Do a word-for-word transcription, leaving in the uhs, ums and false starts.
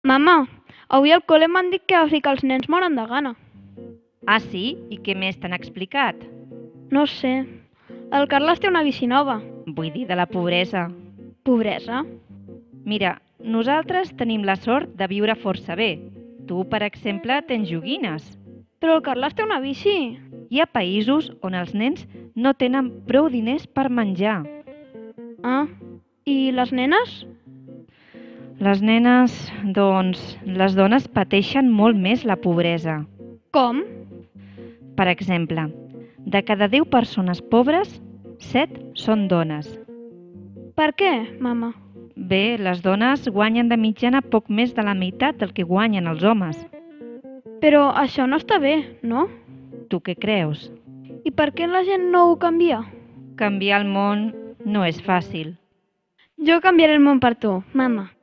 Mama, avui al col·le m'han dit que a Àfrica els nens moren de gana. Ah, sí? I què més t'han explicat? No sé. El Carles té una bici nova. Vull dir, de la pobresa. Pobresa. Mira, nosaltres tenim la sort de viure força bé. Tu, per exemple, tens joguines. Però el Carles té una bici. Hi ha països on els nens no tenen prou diners per menjar. Ah, i les nenes? Les nenes, doncs, les dones pateixen molt més la pobresa. Com? Per exemple, de cada deu persones pobres, set són dones. Per què, mama? Bé, les dones guanyen de mitjana poc més de la meitat del que guanyen els homes. Però això no està bé, no? Tu què creus? I per què la gent no ho canvia? Canviar el món no és fàcil. Jo canviaré el món per tu, mama.